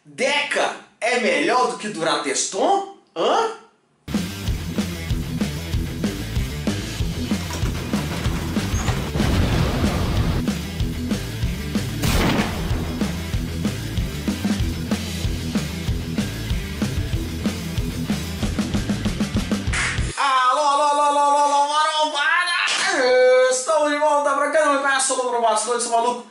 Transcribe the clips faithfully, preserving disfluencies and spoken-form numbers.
Deca é melhor do que Durateston? Hã? Esse maluco.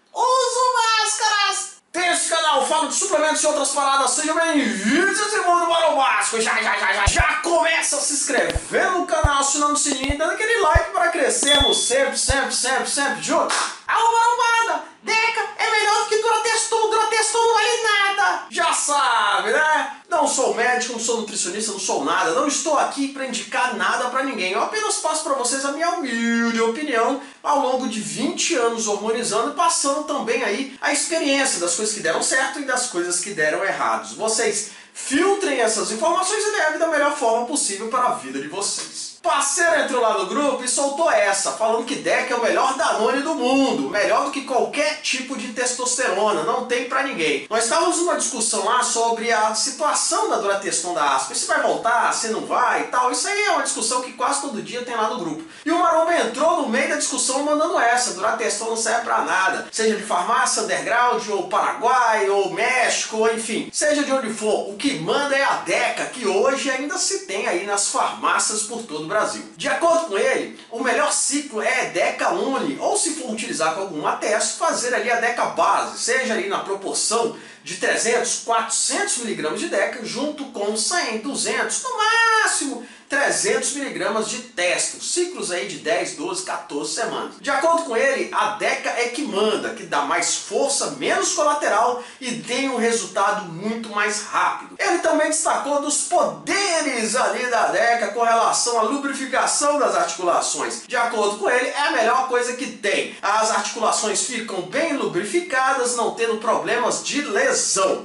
Uso máscaras! Desse canal, falo de suplementos e outras paradas. Sejam bem-vindos a esse mundo marombástico. Já, já, já, já, já começa a se inscrever no canal, assinando o sininho, dando aquele like para crescermos sempre, sempre, sempre, sempre juntos. Alô, marombada! Deca é melhor do que Durateston. Durateston não vale nada. Já sabe, né? Não sou médico, não sou nutricionista, não sou nada. Não estou aqui para indicar nada para ninguém. Eu apenas passo para vocês a minha humilde opinião ao longo de vinte anos hormonizando e passando também aí a experiência das coisas que deram certo e das coisas que deram errados. Vocês filtrem essas informações e levem da melhor forma possível para a vida de vocês. Parceiro entrou lá no grupo e soltou essa, falando que Deca é o melhor Danone do mundo, melhor do que qualquer tipo de testosterona, não tem pra ninguém. Nós estávamos numa discussão lá sobre a situação da Durateston da Aspen, se vai voltar, se não vai e tal. Isso aí é uma discussão que quase todo dia tem lá no grupo. E o Maromba entrou no meio da discussão mandando essa, Durateston não serve pra nada, seja de farmácia, underground, ou Paraguai, ou México, ou enfim, seja de onde for, o que manda é a Deca, que hoje ainda se tem aí nas farmácias por todo o Brasil. De acordo com ele, o melhor ciclo é Deca Only, ou se for utilizar com algum atesto, fazer ali a Deca base, seja ali na proporção de trezentos, quatrocentos miligramas de Deca, junto com cem, duzentos, no máximo trezentos miligramas de testo, ciclos aí de dez, doze, quatorze semanas. De acordo com ele, a Deca é que manda, que dá mais força, menos colateral e tem um resultado muito mais rápido. Ele também destacou dos poderes ali da Deca com relação à lubrificação das articulações. De acordo com ele, é a melhor coisa que tem. As articulações ficam bem lubrificadas, não tendo problemas de lesão.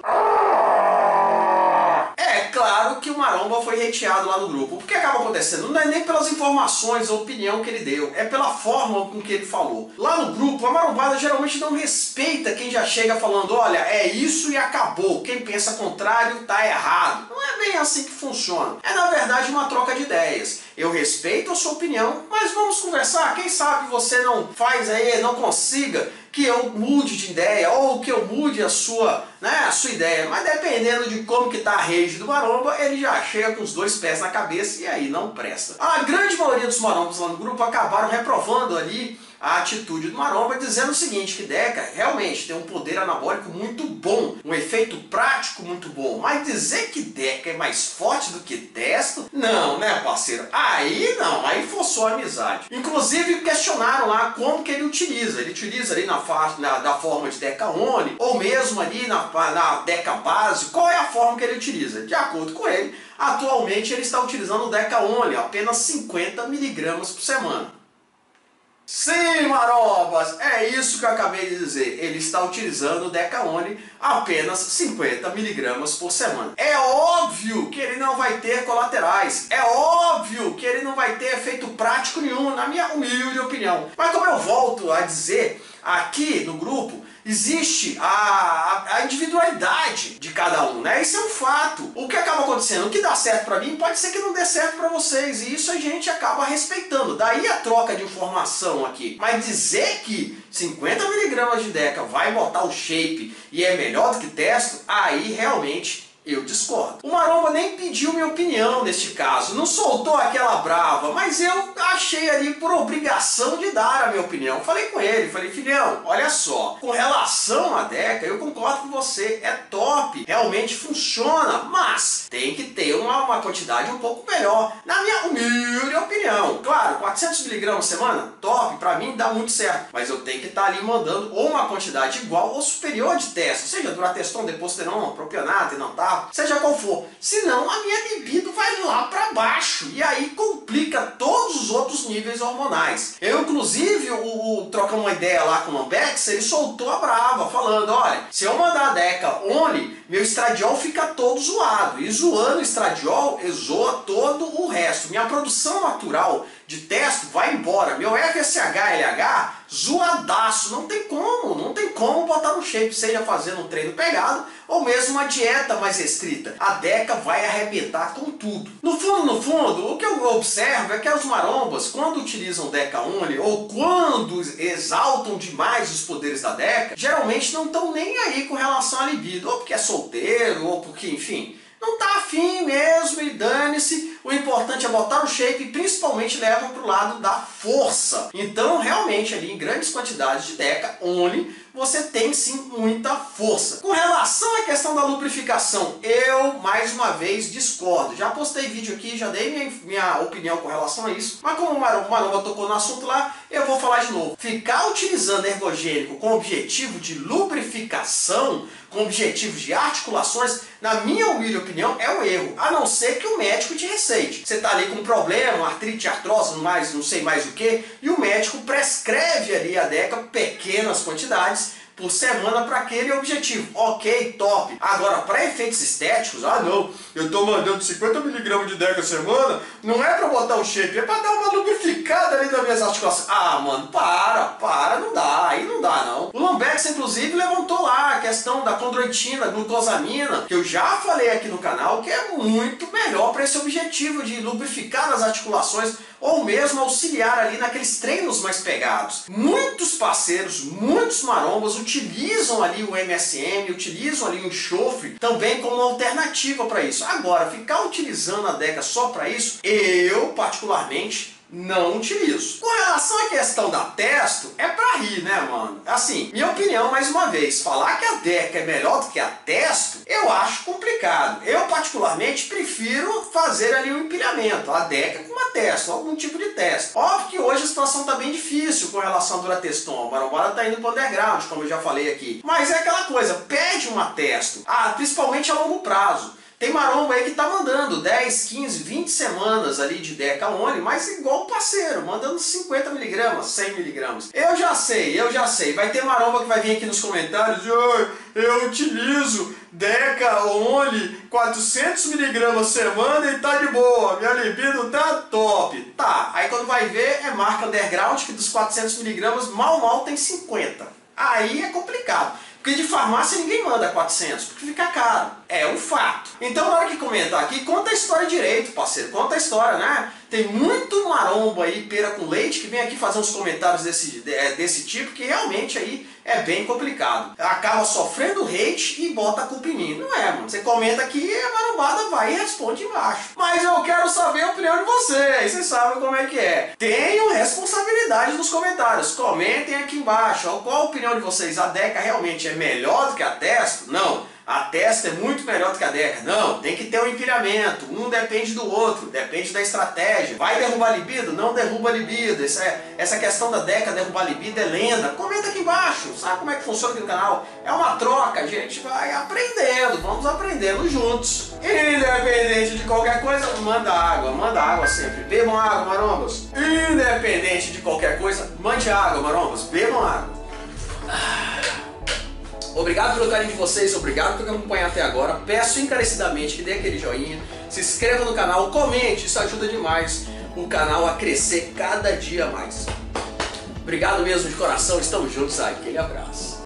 É claro que o Maromba foi hateado lá no grupo. O que acaba acontecendo? Não é nem pelas informações ou opinião que ele deu, é pela forma com que ele falou. Lá no grupo, a marombada geralmente não respeita quem já chega falando, olha, é isso e acabou. Quem pensa contrário tá errado. Não é bem assim que funciona. É na verdade uma troca de ideias. Eu respeito a sua opinião, mas vamos conversar. Quem sabe você não faz aí, não consiga que eu mude de ideia ou que eu mude a sua, né, a sua ideia. Mas dependendo de como que tá a rede do maromba, ele já chega com os dois pés na cabeça e aí não presta. A grande maioria dos marombas lá no grupo acabaram reprovando ali a atitude do maromba, dizendo o seguinte, que Deca realmente tem um poder anabólico muito bom, um efeito prático muito bom, mas dizer que Deca é mais forte do que testo, não, né, parceiro? Aí não, aí forçou a amizade. Inclusive questionaram lá como que ele utiliza, ele utiliza ali na, na da forma de Deca Only, ou mesmo ali na, na Deca base, qual é a forma que ele utiliza? De acordo com ele, atualmente ele está utilizando o Deca Only, apenas cinquenta miligramas por semana. Sim, marombas, é isso que eu acabei de dizer. Ele está utilizando o Deca Only apenas cinquenta miligramas por semana. É óbvio que ele não vai ter colaterais. É óbvio que ele não vai ter efeito prático nenhum, na minha humilde opinião. Mas como eu volto a dizer aqui no grupo, existe a, a, a individualidade de cada um, né? Isso é um fato. O que acaba acontecendo, o que dá certo pra mim, pode ser que não dê certo pra vocês, e isso a gente acaba respeitando. Daí a troca de informação aqui. Mas dizer que cinquenta miligramas de Deca vai botar o shape e é melhor do que testo, aí realmente eu discordo. O Maromba nem pediu minha opinião neste caso, não soltou aquela brava, mas eu achei ali por obrigação de dar a minha opinião. Falei com ele, falei, filhão, olha só, com relação à Deca, eu concordo com você, é top, realmente funciona, mas tem que ter uma, uma quantidade um pouco melhor, na minha humilde opinião. Claro, quatrocentos miligramas por semana, top, pra mim dá muito certo, mas eu tenho que estar ali mandando ou uma quantidade igual ou superior de testo, seja Durateston, Deposteron, Propionato, Enantato, seja qual for, senão a minha libido vai lá para baixo e aí complica todos os outros níveis hormonais. Eu inclusive, o, o troca uma ideia lá com o Lambex, ele soltou a brava, falando, olha, se eu mandar a Deca Only, meu estradiol fica todo zoado, e zoando o estradiol, exoa todo o resto. Minha produção natural de testo vai embora, meu F S H L H zoadaço, não tem como, não tem como botar no shape, seja fazendo um treino pegado ou mesmo uma dieta mais restrita. A Deca vai arrebentar com tudo. No fundo, no fundo, o que eu observo é que as marombas, quando utilizam Deca Only ou quando exaltam demais os poderes da Deca, geralmente não estão nem aí com relação à libido, ou porque é solteiro, ou porque, enfim, não tá afim mesmo e dane-se. O importante é botar o shape e principalmente levam para o lado da força. Então, realmente, ali em grandes quantidades de Deca Only, você tem sim muita força. Com relação à questão da lubrificação, eu, mais uma vez, discordo. Já postei vídeo aqui, já dei minha, minha opinião com relação a isso. Mas como o Maromba tocou no assunto lá, eu vou falar de novo. Ficar utilizando ergogênico com objetivo de lubrificação, com objetivos de articulações, na minha humilde opinião, é um erro. A não ser que o médico te receite. Você está ali com um problema, artrite, artrose, mais, não sei mais o que, e o médico prescreve ali a Deca pequenas quantidades por semana para aquele objetivo. Ok, top. Agora, para efeitos estéticos, ah não, eu tô mandando cinquenta miligramas de Deca a semana, não é para botar um shape, é para dar uma lubrificada ali nas minhas articulações. Ah, mano, para, para, não dá, aí não dá não. O Lombex, inclusive, levantou lá a questão da condroitina, glucosamina, que eu já falei aqui no canal, que é muito melhor para esse objetivo de lubrificar as articulações ou mesmo auxiliar ali naqueles treinos mais pegados. Muitos parceiros, muitos marombas utilizam ali o M S M, utilizam ali o enxofre também como alternativa para isso. Agora, ficar utilizando a Deca só para isso, eu particularmente não utilizo. Com relação à questão da testo, é pra rir, né, mano? Assim, minha opinião, mais uma vez, falar que a Deca é melhor do que a testo, eu acho complicado. Eu, particularmente, prefiro fazer ali um empilhamento, a Deca com uma testo, algum tipo de testo. Óbvio que hoje a situação tá bem difícil com relação à Durateston, a marombada tá indo pro underground, como eu já falei aqui. Mas é aquela coisa, pede uma testo, ah, principalmente a longo prazo. Tem maromba aí que tá mandando dez, quinze, vinte semanas ali de Deca Only, mas igual o parceiro, mandando cinquenta miligramas, cem miligramas. Eu já sei, eu já sei. Vai ter maromba que vai vir aqui nos comentários, eu, eu utilizo Deca Only quatrocentos miligramas semana e tá de boa, minha libido tá top. Tá, aí quando vai ver é marca underground que dos quatrocentos miligramas mal mal tem cinquenta. Aí é complicado. Porque de farmácia ninguém manda quatrocentos, porque fica caro. É um fato. Então na hora que comentar aqui, conta a história direito, parceiro. Conta a história, né? Tem muito maromba aí, pera com leite, que vem aqui fazer uns comentários desse, desse tipo, que realmente aí é bem complicado. Acaba sofrendo hate e bota a culpa em mim. Não é, mano. Você comenta aqui e a marombada vai e responde embaixo. Mas eu quero saber a opinião de vocês. Vocês sabem como é que é. Tenham responsabilidade nos comentários. Comentem aqui embaixo. Qual a opinião de vocês? A Deca realmente é melhor do que a testo? Não. A testo é muito melhor do que a Deca. Não, tem que ter um empilhamento. Um depende do outro, depende da estratégia. Vai derrubar a libido? Não derruba a libido. Essa, é, essa questão da Deca derrubar a libido é lenda. Comenta aqui embaixo. Sabe como é que funciona aqui no canal? É uma troca, a gente vai aprendendo. Vamos aprendendo juntos. Independente de qualquer coisa, manda água. Manda água sempre. Bebam água, marombas. Independente de qualquer coisa, mande água, marombas. Bebam água. Obrigado pelo carinho de vocês, obrigado por acompanhar até agora. Peço encarecidamente que dê aquele joinha, se inscreva no canal, comente, isso ajuda demais o canal a crescer cada dia mais. Obrigado mesmo de coração, estamos juntos, aquele abraço.